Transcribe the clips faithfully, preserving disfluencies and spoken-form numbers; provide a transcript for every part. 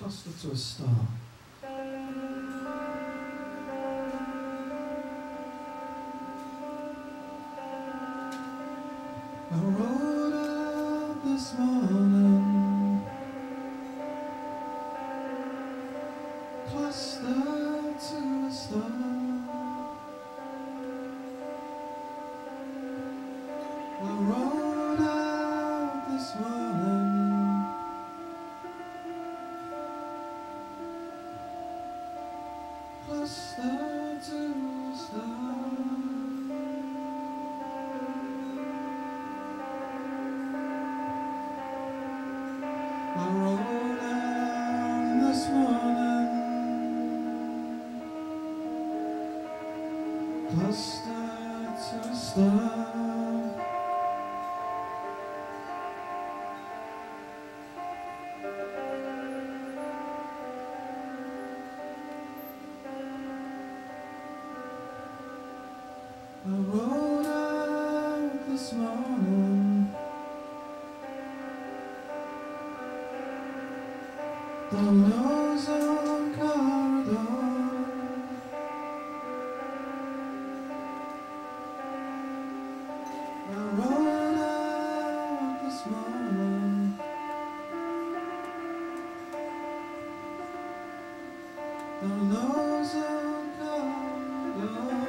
cluster to a star. I rode out this morning, cluster to a star. I rode out this morning, cluster to a star. I rode out this morning, cluster to a star. I rode out this morning, down an ozone corridor. I rode out this morning, down an ozone corridor.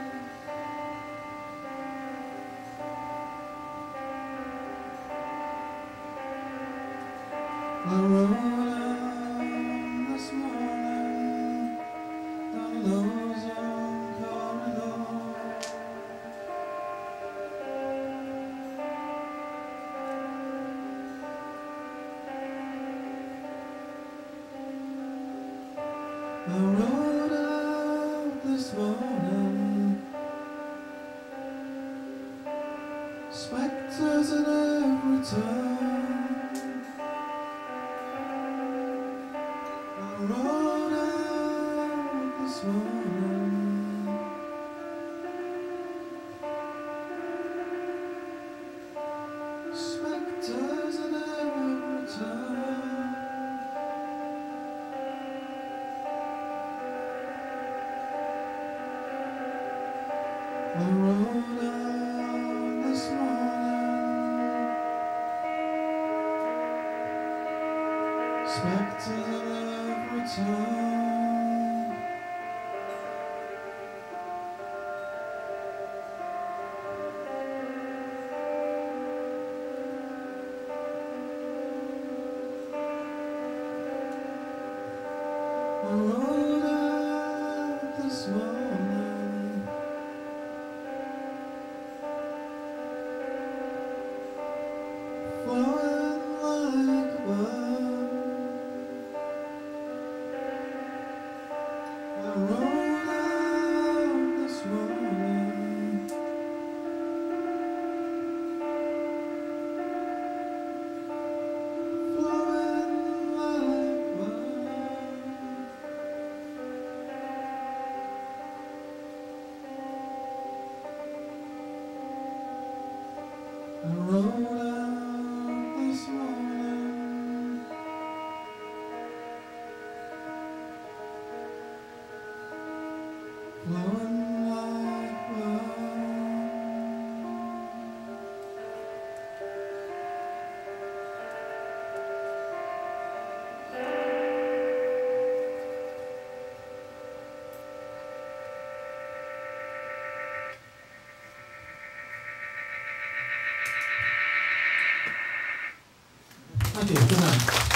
I rode out this morning, down an ozone corridor. I rode out this morning, spectres at every turn. I rode out this morning, spectres at every turn. I rode out this morning, spectres at every turn. I rode out this morning, flowing like a bird. I rode out this morning, flowing like a bird. I rode out this morning, flowing like a bird. Thank you, good night.